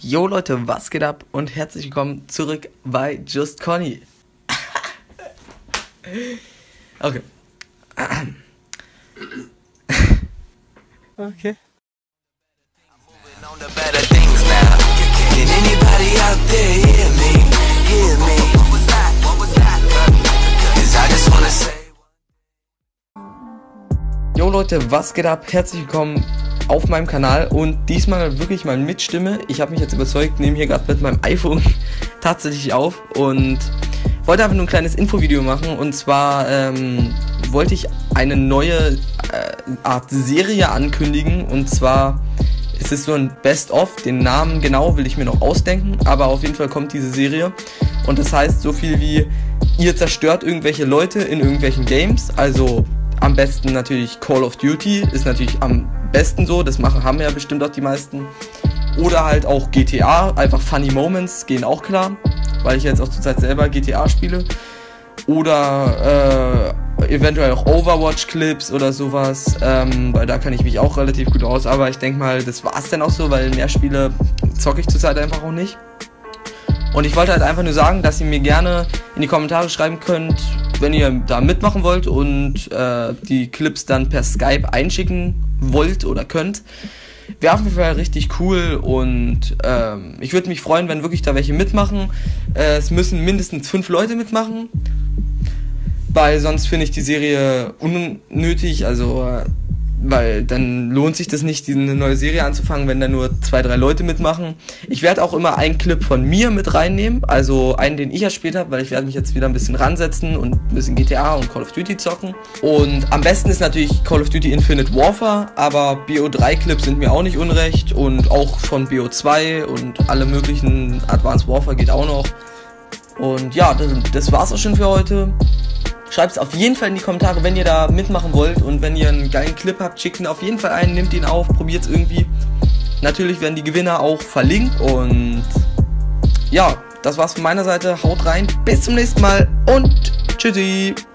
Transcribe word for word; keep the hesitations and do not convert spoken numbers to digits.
Jo Leute, was geht ab und herzlich willkommen zurück bei Just Conny. Okay. Okay. Jo Leute, was geht ab? Herzlich willkommen auf meinem Kanal und diesmal wirklich mal mit Stimme. Ich habe mich jetzt überzeugt, nehme hier gerade mit meinem iPhone tatsächlich auf und wollte einfach nur ein kleines Infovideo machen. Und zwar ähm, wollte ich eine neue äh, Art Serie ankündigen, und zwar ist es so ein Best-of. Den Namen genau will ich mir noch ausdenken, aber auf jeden Fall kommt diese Serie und das heißt so viel wie: ihr zerstört irgendwelche Leute in irgendwelchen Games, also am besten natürlich Call of Duty, ist natürlich am besten so, das machen, haben ja bestimmt auch die meisten. Oder halt auch G T A, einfach Funny Moments gehen auch klar, weil ich jetzt auch zurzeit selber G T A spiele. Oder äh, eventuell auch Overwatch-Clips oder sowas, ähm, weil da kann ich mich auch relativ gut aus. Aber ich denke mal, das war's dann auch so, weil mehr Spiele zocke ich zurzeit einfach auch nicht. Und ich wollte halt einfach nur sagen, dass ihr mir gerne in die Kommentare schreiben könnt, wenn ihr da mitmachen wollt und äh, die Clips dann per Skype einschicken wollt oder könnt. Wäre auf jeden Fall richtig cool und ähm, ich würde mich freuen, wenn wirklich da welche mitmachen. Äh, es müssen mindestens fünf Leute mitmachen, weil sonst finde ich die Serie unnötig, also äh, weil dann lohnt sich das nicht, eine neue Serie anzufangen, wenn da nur zwei, drei Leute mitmachen. Ich werde auch immer einen Clip von mir mit reinnehmen, also einen, den ich erspielt habe, weil ich werde mich jetzt wieder ein bisschen ransetzen und ein bisschen G T A und Call of Duty zocken. Und am besten ist natürlich Call of Duty Infinite Warfare, aber B O drei Clips sind mir auch nicht unrecht und auch von B O zwei und alle möglichen Advanced Warfare geht auch noch. Und ja, das, das war's auch schon für heute. Schreibt es auf jeden Fall in die Kommentare, wenn ihr da mitmachen wollt, und wenn ihr einen geilen Clip habt, schickt ihn auf jeden Fall ein, nehmt ihn auf, probiert es irgendwie. Natürlich werden die Gewinner auch verlinkt und ja, das war's von meiner Seite. Haut rein, bis zum nächsten Mal und tschüssi.